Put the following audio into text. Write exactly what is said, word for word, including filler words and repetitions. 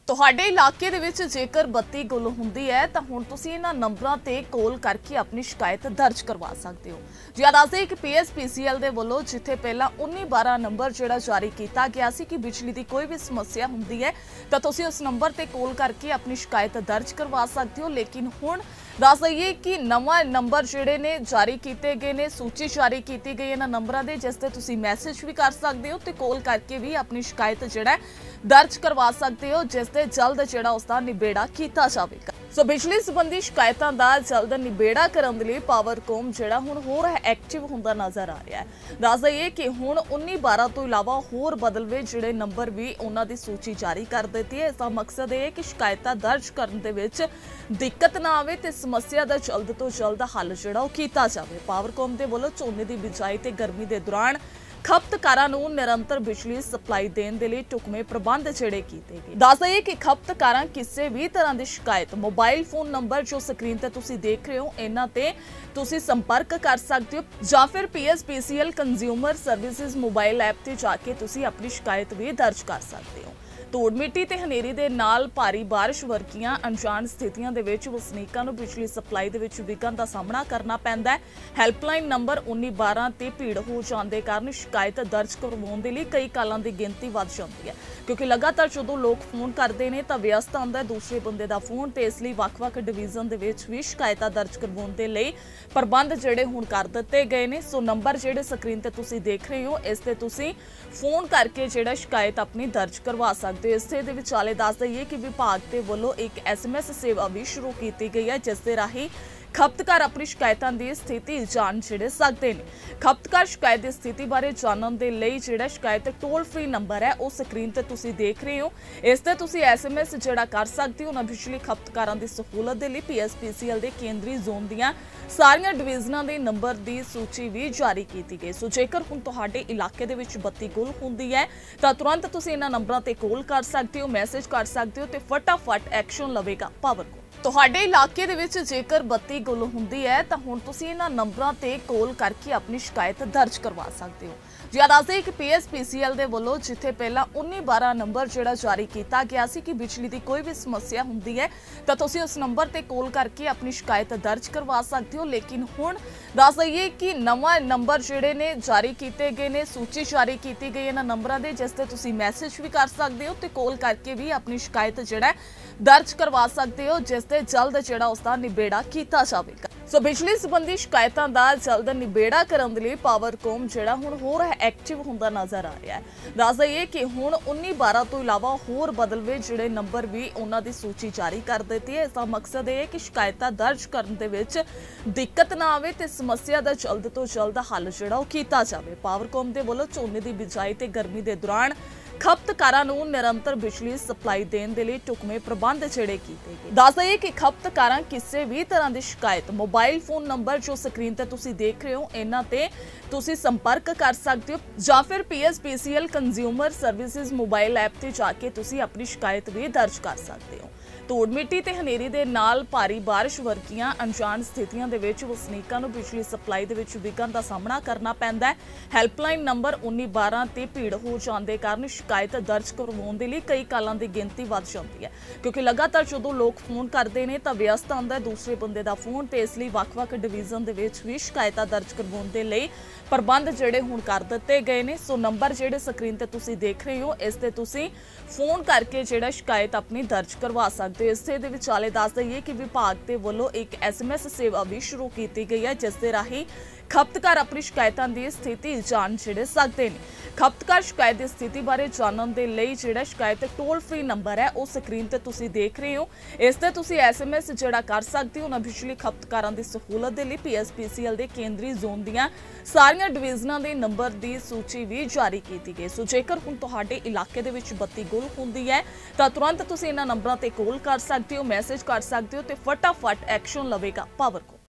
ਤੁਹਾਡੇ ਇਲਾਕੇ ਦੇ ਵਿੱਚ ਜੇਕਰ ਬੱਤੀ ਗੁੱਲ ਹੁੰਦੀ ਹੈ ਤਾਂ ਹੁਣ ਤੁਸੀਂ ਇਹਨਾਂ ਨੰਬਰਾਂ ਤੇ ਕਾਲ ਕਰਕੇ ਆਪਣੀ ਸ਼ਿਕਾਇਤ ਦਰਜ ਕਰਵਾ ਸਕਦੇ ਹੋ। ਜੀ ਦੱਸਦੇ ਕਿ ਪੀਐਸਪੀਸੀਐਲ ਦੇ ਵੱਲੋਂ ਜਿੱਥੇ ਪਹਿਲਾਂ ਉੱਨੀ ਬਾਰਾਂ ਨੰਬਰ ਜਿਹੜਾ ਜਾਰੀ ਕੀਤਾ ਗਿਆ ਸੀ ਕਿ ਬਿਜਲੀ ਦੀ ਕੋਈ ਵੀ ਸਮੱਸਿਆ ਹੁੰਦੀ ਹੈ ਤਾਂ ਤੁਸੀਂ ਉਸ ਨੰਬਰ ਤੇ ਕਾਲ ਕਰਕੇ ਆਪਣੀ ਸ਼ਿਕਾਇਤ ਦਰਜ ਕਰਵਾ ਸਕਦੇ ਹੋ। ਲੇਕਿਨ ਹੁਣ ਦੱਸ ਦਈਏ ਕਿ ਨਵਾਂ ਨੰਬਰ ਜਿਹੜੇ ਨੇ ਜਾਰੀ ਕੀਤੇ ਗਏ ਨੇ, ਸੂਚੀ ਜਾਰੀ ਕੀਤੀ ਗਈ ਇਹਨਾਂ ਨੰਬਰਾਂ ਦੇ, ਜਿਸ ਤੇ ਤੁਸੀਂ ਮੈਸੇਜ ਵੀ ਕਰ ਸਕਦੇ ਹੋ ਤੇ ਕਾਲ ਕਰਕੇ ਵੀ ਆਪਣੀ ਸ਼ਿਕਾਇਤ ਜਿਹੜਾ ਦਰਜ ਕਰਵਾ ਸਕਦੇ ਹੋ, ਜਿਸ ਤੇ ਜਲਦ ਜਿਹੜਾ ਉਸ ਦਾ ਨਿਬੇੜਾ ਕੀਤਾ ਜਾਵੇਗਾ। ਸੋ ਬਿਜਲੀ ਸੰਬੰਧੀ ਸ਼ਿਕਾਇਤਾਂ ਦਾ ਜਲਦ ਨਿਬੇੜਾ ਕਰਨ ਦੇ ਲਈ ਪਾਵਰਕੌਮ ਜਿਹੜਾ ਹੁਣ ਹੋਰ ਐਕਟਿਵ ਹੁੰਦਾ ਨਜ਼ਰ ਆ ਰਿਹਾ ਹੈ। ਦੱਸ ਦਈਏ ਕਿ ਹੁਣ ਉੱਨੀ ਬਾਰਾਂ ਤੋਂ ਇਲਾਵਾ ਹੋਰ ਬਦਲਵੇਂ ਜਿਹੜੇ ਨੰਬਰ ਵੀ ਉਹਨਾਂ ਦੀ ਸੂਚੀ ਜਾਰੀ ਕਰ ਦਿੱਤੀ ਹੈ। ਇਸ ਦਾ ਮਕਸਦ ਇਹ ਹੈ ਕਿ ਸ਼ਿਕਾਇਤਾਂ ਦਰਜ ਕਰਨ ਦੇ ਵਿੱਚ ਦਿੱਕਤ ਨਾ ਆਵੇ ਤੇ ਸਮੱਸਿਆ ਦਾ ਜਲਦ ਤੋਂ ਜਲਦ ਹੱਲ ਜਿਹੜਾ ਉਹ ਕੀਤਾ ਜਾਵੇ। ਪਾਵਰਕੌਮ ਦੇ ਵੱਲੋਂ ਝੋਨੇ ਦੀ ਬਿਜਾਈ ਤੇ ਗਰਮੀ ਦੇ ਦੌਰਾਨ ਖਪਤਕਾਰਾਂ ਨੂੰ ਨਿਰੰਤਰ ਬਿਜਲੀ ਸਪਲਾਈ ਦੇਣ ਦੇ ਲਈ ਢੁਕਵੇਂ ਪ੍ਰਬੰਧ ਜਿਹੜੇ ਕੀਤੇ ਗਏ। ਦੱਸ ਦਈਏ ਕਿ ਖਪਤਕਾਰਾਂ ਕਿਸੇ ਵੀ ਤਰ੍ਹਾਂ ਦੀ ਸ਼ਿਕਾਇਤ ਮੋਬਾਈਲ ਫੋਨ ਨੰਬਰ ਜੋ ਸਕਰੀਨ ਤੇ ਤੁਸੀਂ ਦੇਖ ਰਹੇ ਹੋ ਇਹਨਾਂ ਤੇ ਤੁਸੀਂ ਸੰਪਰਕ ਕਰ ਸਕਦੇ ਹੋ ਜਾਂ ਫਿਰ PSPCL consumer services mobile app ਤੇ ਜਾ ਕੇ ਤੁਸੀਂ ਆਪਣੀ ਸ਼ਿਕਾਇਤ ਵੀ ਦਰਜ ਕਰ ਸਕਦੇ ਹੋ। ਧੂੜ ਮਿੱਟੀ ਤੇ ਹਨੇਰੀ ਦੇ ਨਾਲ ਭਾਰੀ ਬਾਰਿਸ਼ ਵਰਗੀਆਂ ਅਣਜਾਣ ਸਥਿਤੀਆਂ ਦੇ ਵਿੱਚ ਵਸਨੀਕਾਂ ਨੂੰ ਬਿਜਲੀ ਸਪਲਾਈ ਦੇ ਵਿੱਚ ਵਿਘਨ ਦਾ ਸਾਹਮਣਾ ਕਰਨਾ ਪੈਂਦਾ ਹੈ। ਹੈਲਪਲਾਈਨ ਨੰਬਰ ਉੱਨੀ ਬਾਰਾਂ ਤੇ ਭੀੜ ਹੋ ਜਾਣ ਦੇ ਕਾਰਨ ਸ਼ਿਕਾਇਤ ਦਰਜ ਕਰਵਾਉਣ ਦੇ ਲਈ ਕਈ ਕਾਲਾਂ ਦੀ ਗਿਣਤੀ ਵੱਧ ਜਾਂਦੀ ਹੈ, ਕਿਉਂਕਿ ਲਗਾਤਾਰ ਜਦੋਂ ਲੋਕ ਫੋਨ ਕਰਦੇ ਨੇ ਤਾਂ ਵਿਅਸਤ ਆਉਂਦਾ ਦੂਸਰੇ ਬੰਦੇ ਦਾ ਫੋਨ ਤੇ ਇਸ ਲਈ ਵੱਖ-ਵੱਖ ਡਿਵੀਜ਼ਨ ਦੇ ਵਿੱਚ ਵੀ ਸ਼ਿਕਾਇਤਾਂ ਦਰਜ ਕਰਵਾਉਣ ਦੇ ਲਈ ਪ੍ਰਬੰਧ ਜਿਹੜੇ ਹੁਣ ਕਰ ਦਿੱਤੇ ਗਏ ਨੇ। ਸੋ ਨੰਬਰ ਜਿਹੜੇ ਸਕਰੀਨ ਤੇ ਤੁਸੀਂ ਦੇਖ ਰਹੇ ਹੋ ਇਸ ਤੇ ਤੁਸੀਂ ਫੋਨ ਕਰਕੇ ਜਿਹੜਾ ਸ਼ਿਕਾਇਤ ਆਪਣੀ ਦਰਜ ਕਰਵਾ ਸਕਦੇ। ਇਸੇ ਦੇ ਵਿਚਾਲੇ ਦੱਸ ਦਈਏ ਕਿ ਵਿਭਾਗ ਦੇ ਵੱਲੋਂ ਇੱਕ ਐਸਐਮਐਸ ਸੇਵਾ ਵੀ ਸ਼ੁਰੂ ਕੀਤੀ ਗਈ ਹੈ, ਜਿਸ ਦੇ ਰਾਹੀਂ ਖਪਤਕਾਰ ਆਪਣੀ ਸ਼ਿਕਾਇਤਾਂ ਦੀ ਸਥਿਤੀ ਜਾਣ ਜਿਹੜੇ ਸਕਦੇ ਨੇ। ਖਪਤਕਾਰ ਸ਼ਿਕਾਇਤ ਦੀ ਸਥਿਤੀ ਬਾਰੇ ਜਾਣਨ ਦੇ ਲਈ ਜਿਹੜਾ ਸ਼ਿਕਾਇਤ ਟੋਲ ਫ੍ਰੀ ਨੰਬਰ ਹੈ ਉਹ ਸਕਰੀਨ ਤੇ ਤੁਸੀਂ ਦੇਖ ਰਹੇ ਹੋ, ਇਸ ਤੇ ਤੁਸੀਂ ਐਸਐਮਐਸ ਜਿਹੜਾ ਕਰ ਸਕਦੇ ਹੋ। ਉਹਨਾਂ ਬਿਜਲੀ ਖਪਤਕਾਰਾਂ ਦੀ ਸਹੂਲਤ ਦੇ ਲਈ ਪੀਐਸਪੀਸੀਐਲ ਦੇ ਕੇਂਦਰੀ ਜ਼ੋਨ ਦੀਆਂ ਸਾਰੀਆਂ ਡਿਵੀਜ਼ਨਾਂ ਦੇ ਨੰਬਰ ਦੀ ਸੂਚੀ ਵੀ ਜਾਰੀ ਕੀਤੀ ਗਈ। ਸੋ ਜੇਕਰ ਹੁਣ ਤੁਹਾਡੇ ਇਲਾਕੇ ਦੇ ਵਿੱਚ ਬੱਤੀ ਗੁੱਲ ਹੁੰਦੀ ਹੈ ਤਾਂ ਤੁਰੰਤ ਤੁਸੀਂ ਇਹਨਾਂ ਨੰਬਰਾਂ ਤੇ ਕਾਲ ਕਰ ਸਕਦੇ ਹੋ, ਮੈਸੇਜ ਕਰ ਸਕਦੇ ਹੋ ਤੇ ਫਟਾਫਟ ਐਕਸ਼ਨ ਲਵੇਗਾ ਪਾਵਰਕੌਮ। ਤੁਹਾਡੇ ਇਲਾਕੇ ਦੇ ਵਿੱਚ ਜੇਕਰ ਬੱਤੀ ਗੁੱਲ ਹੁੰਦੀ ਹੈ ਤਾਂ ਹੁਣ ਤੁਸੀਂ ਇਹਨਾਂ ਨੰਬਰਾਂ ਤੇ ਕਾਲ ਕਰਕੇ ਆਪਣੀ ਸ਼ਿਕਾਇਤ ਦਰਜ ਕਰਵਾ ਸਕਦੇ ਹੋ। ਜੀ ਦੱਸਦੇ ਕਿ ਪੀਐਸਪੀਸੀਐਲ ਦੇ ਵੱਲੋਂ ਜਿੱਥੇ ਪਹਿਲਾਂ ਉੱਨੀ ਬਾਰਾਂ ਨੰਬਰ ਜਿਹੜਾ ਜਾਰੀ ਕੀਤਾ ਗਿਆ ਸੀ ਕਿ ਬਿਜਲੀ ਦੀ ਕੋਈ ਵੀ ਸਮੱਸਿਆ ਹੁੰਦੀ ਹੈ ਤਾਂ ਤੁਸੀਂ ਉਸ ਨੰਬਰ ਤੇ ਕਾਲ ਕਰਕੇ ਆਪਣੀ ਸ਼ਿਕਾਇਤ ਦਰਜ ਕਰਵਾ ਸਕਦੇ ਹੋ। ਲੇਕਿਨ ਹੁਣ ਦੱਸ ਦਈਏ ਕਿ ਨਵਾਂ ਨੰਬਰ ਜਿਹੜੇ ਨੇ ਜਾਰੀ ਕੀਤੇ ਗਏ ਨੇ, ਸੂਚੀ ਜਾਰੀ ਕੀਤੀ ਗਈ ਇਹਨਾਂ ਨੰਬਰਾਂ ਦੇ, ਜਿਸ ਤੇ ਤੁਸੀਂ ਮੈਸੇਜ ਵੀ ਕਰ ਸਕਦੇ ਹੋ ਤੇ ਕਾਲ ਕਰਕੇ ਵੀ ਆਪਣੀ ਸ਼ਿਕਾਇਤ ਜਿਹੜਾ ਦਰਜ ਕਰਵਾ ਸਕਦੇ ਹੋ, ਜਿਸ ਤੇ ਜਲਦ ਜਿਹੜਾ ਉਸ ਦਾ ਨਿਬੇੜਾ ਕੀਤਾ ਜਾਵੇਗਾ। ਸੋ ਬਿਜਲੀ ਸੰਬੰਧੀ ਸ਼ਿਕਾਇਤਾਂ ਦਾ ਜਲਦ ਨਿਬੇੜਾ ਕਰਨ ਦੇ ਲਈ ਪਾਵਰਕੌਮ ਜਿਹੜਾ ਹੁਣ ਹੋਰ ਐਕਟਿਵ ਹੁੰਦਾ ਨਜ਼ਰ ਆ ਰਿਹਾ ਹੈ। ਦੱਸ ਦਈਏ ਕਿ ਹੁਣ ਉੱਨੀ ਬਾਰਾਂ ਤੋਂ ਇਲਾਵਾ ਹੋਰ ਬਦਲਵੇਂ ਜਿਹੜੇ ਨੰਬਰ ਵੀ ਉਹਨਾਂ ਦੀ ਸੂਚੀ ਜਾਰੀ ਕਰ ਦਿੱਤੀ ਹੈ। ਇਸ ਦਾ ਮਕਸਦ ਇਹ ਹੈ ਕਿ ਸ਼ਿਕਾਇਤਾਂ ਦਰਜ ਕਰਨ ਦੇ ਵਿੱਚ ਦਿੱਕਤ ਨਾ ਆਵੇ ਤੇ ਸਮੱਸਿਆ ਦਾ ਜਲਦ ਤੋਂ ਜਲਦ ਹੱਲ ਜਿਹੜਾ ਉਹ ਕੀਤਾ ਜਾਵੇ। ਪਾਵਰਕੌਮ ਦੇ ਵੱਲੋਂ ਝੋਨੇ ਦੀ ਬਿਜਾਈ ਤੇ ਗਰਮੀ ਦੇ ਦੌਰਾਨ ਖਪਤਕਾਰਾਂ ਨੂੰ ਨਿਰੰਤਰ ਬਿਜਲੀ ਸਪਲਾਈ ਦੇਣ ਦੇ ਲਈ ਢੁਕਵੇਂ ਪ੍ਰਬੰਧ ਜਿਹੜੇ ਕੀਤੇ ਗਏ। ਦੱਸ ਦਈਏ ਕਿ ਖਪਤਕਾਰਾਂ ਕਿਸੇ ਵੀ ਤਰ੍ਹਾਂ ਦੀ ਸ਼ਿਕਾਇਤ ਮੋਬਾਈਲ ਫੋਨ ਨੰਬਰ ਜੋ ਸਕਰੀਨ ਤੇ ਤੁਸੀਂ ਦੇਖ ਰਹੇ ਹੋ ਇਹਨਾਂ ਤੇ ਤੁਸੀਂ ਸੰਪਰਕ ਕਰ ਸਕਦੇ ਹੋ ਜਾਂ ਫਿਰ PSPCL consumer services mobile app ਤੇ ਜਾ ਕੇ ਤੁਸੀਂ ਆਪਣੀ ਸ਼ਿਕਾਇਤ ਵੀ ਦਰਜ ਕਰ ਸਕਦੇ ਹੋ। ਧੂੜ ਮਿੱਟੀ ਤੇ ਹਨੇਰੀ ਦੇ ਨਾਲ ਭਾਰੀ ਬਾਰਿਸ਼ ਵਰਗੀਆਂ ਅਣਜਾਣ ਸਥਿਤੀਆਂ ਦੇ ਵਿੱਚ ਵਸਨੀਕਾਂ ਨੂੰ ਬਿਜਲੀ ਸਪਲਾਈ ਦੇ ਵਿੱਚ ਵਿਘਨ ਦਾ ਸਾਹਮਣਾ ਕਰਨਾ ਪੈਂਦਾ ਹੈ। ਹੈਲਪਲਾਈਨ ਨੰਬਰ ਉੱਨੀ ਬਾਰਾਂ ਤੇ ਭੀੜ ਹੋ ਜਾਣ ਦੇ ਕਾਰਨ ਸ਼ਿਕਾਇਤ ਦਰਜ ਕਰਵਾਉਣ ਦੇ ਲਈ ਕਈ ਕਾਲਾਂ ਦੀ ਗਿਣਤੀ ਵੱਧ ਜਾਂਦੀ ਹੈ, ਕਿਉਂਕਿ ਲਗਾਤਾਰ ਜਦੋਂ ਲੋਕ ਫੋਨ ਕਰਦੇ ਨੇ ਤਾਂ ਵਿਅਸਤ ਆਉਂਦਾ ਦੂਸਰੇ ਬੰਦੇ ਦਾ ਫੋਨ ਤੇ ਇਸ ਲਈ ਵੱਖ-ਵੱਖ ਡਿਵੀਜ਼ਨ ਦੇ ਵਿੱਚ ਵੀ ਸ਼ਿਕਾਇਤਾਂ ਦਰਜ ਕਰਵਾਉਣ ਦੇ ਲਈ ਪ੍ਰਬੰਧ ਜਿਹੜੇ ਹੁਣ ਕਰ ਦਿੱਤੇ ਗਏ ਨੇ। ਸੋ ਨੰਬਰ ਜਿਹੜੇ ਸਕਰੀਨ ਤੇ ਤੁਸੀਂ ਦੇਖ ਰਹੇ ਹੋ ਇਸ ਤੇ ਤੁਸੀਂ ਫੋਨ ਕਰਕੇ ਜਿਹੜਾ ਸ਼ਿਕਾਇਤ ਆਪਣੀ ਦਰਜ ਕਰਵਾ ਸਕਦੇ ਹੋ। ਇਸੇ ਦੇ ਵਿਚਾਲੇ ਦੱਸ ਦਈਏ ਕਿ ਵਿਭਾਗ ਦੇ ਵੱਲੋਂ ਇੱਕ ਐਸਐਮਐਸ ਸੇਵਾ ਵੀ ਸ਼ੁਰੂ ਕੀਤੀ ਗਈ ਹੈ, ਜਿਸ ਦੇ ਰਾਹੀਂ ਖਪਤਕਾਰ ਆਪਣੀ ਸ਼ਿਕਾਇਤਾਂ ਦੀ ਸਥਿਤੀ ਜਾਣ ਜਿਹੜੇ ਸਕਦੇ ਨੇ। ਖਪਤਕਾਰ ਸ਼ਿਕਾਇਤ ਦੀ ਸਥਿਤੀ ਬਾਰੇ ਜਾਣਨ ਦੇ ਲਈ ਜਿਹੜਾ ਸ਼ਿਕਾਇਤ ਟੋਲ ਫ੍ਰੀ ਨੰਬਰ ਹੈ ਉਹ ਸਕਰੀਨ ਤੇ ਤੁਸੀਂ ਦੇਖ ਰਹੇ ਹੋ, ਇਸ ਤੇ ਤੁਸੀਂ ਐਸਐਮਐਸ ਜਿਹੜਾ ਕਰ ਸਕਦੇ ਹੋ। ਉਹਨਾਂ ਬਿਜਲੀ ਖਪਤਕਾਰਾਂ ਦੀ ਸਹੂਲਤ ਦੇ ਲਈ ਪੀਐਸਪੀਸੀਐਲ ਦੇ ਕੇਂਦਰੀ ਜ਼ੋਨ ਦੀਆਂ ਸਾਰੀਆਂ ਡਿਵੀਜ਼ਨਾਂ ਦੇ ਨੰਬਰ ਦੀ ਸੂਚੀ ਵੀ ਜਾਰੀ ਕੀਤੀ ਗਈ। ਸੋ ਜੇਕਰ ਹੁਣ ਤੁਹਾਡੇ ਇਲਾਕੇ ਦੇ ਵਿੱਚ ਬੱਤੀ ਗੁੱਲ ਹੁੰਦੀ ਹੈ ਤਾਂ ਤੁਰੰਤ ਤੁਸੀਂ ਇਹਨਾਂ ਨੰਬਰਾਂ ਤੇ ਕਾਲ ਕਰ ਸਕਦੇ ਹੋ, ਮੈਸੇਜ ਕਰ ਸਕਦੇ ਹੋ ਤੇ ਫਟਾਫਟ ਐਕਸ਼ਨ ਲਵੇਗਾ ਪਾਵਰਕੌਮ।